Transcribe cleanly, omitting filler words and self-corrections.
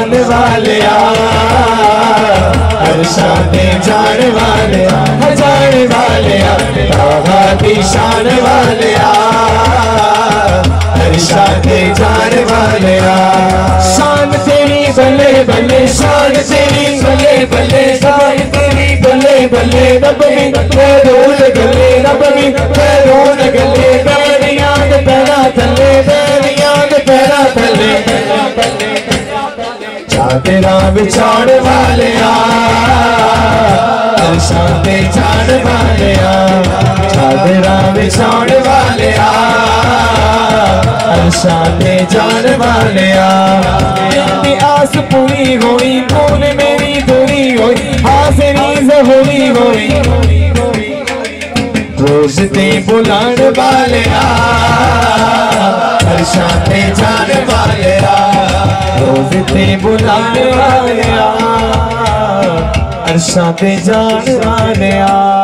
शान वाले अरशां ते जान वाले ताहा दी शान वाले अरशां ते जान वाले शान तेरी बल्ले बल्ले शान तेरी बल्ले बल्ले शान तेरी बल्ले बल्ले नबी पैरों गले नबी पैरों गले बैरियां दे पैरां थल्ले बैरियां दे पैरां थल्ले चादरां बिछाण वाले अरशां ते जान वाले चादरां बिछाण वाले अरशां ते जान वाले मेरी आस पूरी होई कौन मेरी दूरी होई हाज़री ज़हूरी होई रोज़ ते बुलाण वाले अरशां ते जान वाले रोज़ ते बुलाण वाले अरशां ते जान वाले